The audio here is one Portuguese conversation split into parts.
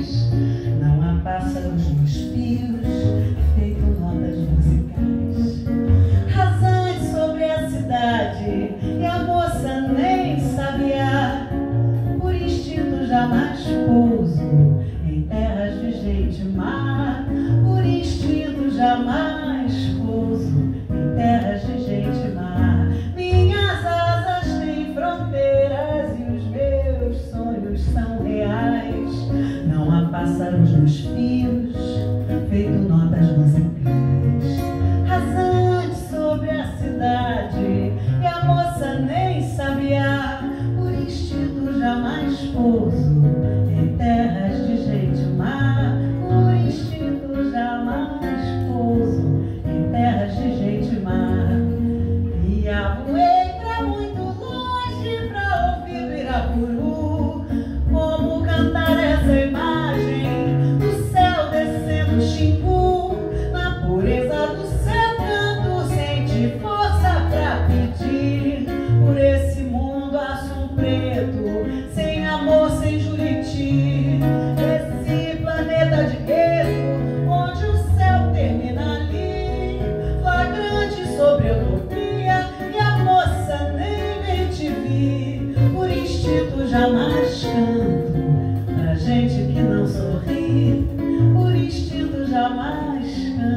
mais. Não há pássaros nos fios, feito notas musicais. Rasante sobre a cidade, e a moça nem sabia. Por instinto jamais pouso em terras de gente má. Por instinto jamais pouso em terras de gente má. Minhas asas têm fronteiras e os meus sonhos são reais. Não há pássaros nos fios, feito notas musicais. Rasante sobre a cidade, e a moça nem sabia. Por instinto jamais pouso em terras de gente má. Por instinto jamais pouso em terras de gente má. E voei pra muito longe pra ouvir o Irapuru. Como cantar essa imagem do céu descendo Xingu. Na pureza do seu canto senti força pra pedir por esse mundo azul preto, sem amor, sem Juriti. Esse planeta de gueto, onde o céu termina ali, flagrante sobre a utopia, e a moça nem bem te vi. Por instinto jamais canto pra gente que não sorri. Por instinto jamais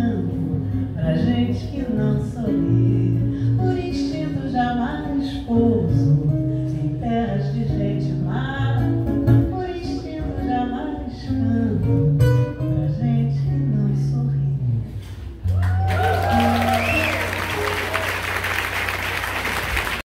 canto pra gente que não sorri. Por instinto jamais